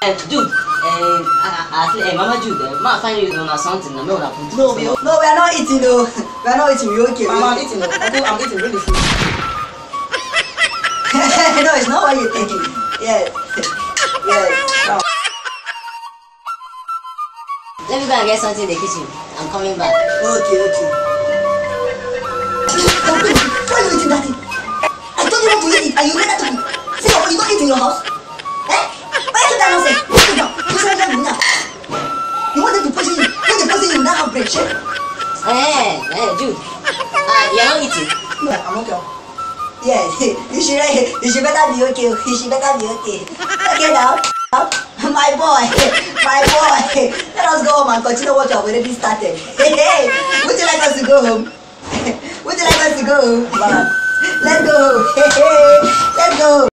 Jude, Mama Jude, ma find you on something. No, no, we are not eating. No, we are not eating. We okay. Mama, I'm eating. I'm eating really food. No, it's not what you're thinking. Yes. Yes. No. Let me go and get something in the kitchen. I'm coming back. Okay. Why are you eating that thing? I told you not to eat it, and you made that to me. See, you don't eat in your house. Eh? Why you do that nonsense? Put it down. You should have done now. You want them to poison you. When they poison you, you now have bread. Shake. Jude. You're not eating. No, I'm okay. Yeah, you should better be okay. You should better be okay. Okay now. My boy. Let us go home and continue what you have already started. Hey, would you like us to go home? Would you like us to go home? Let's go. Let's go.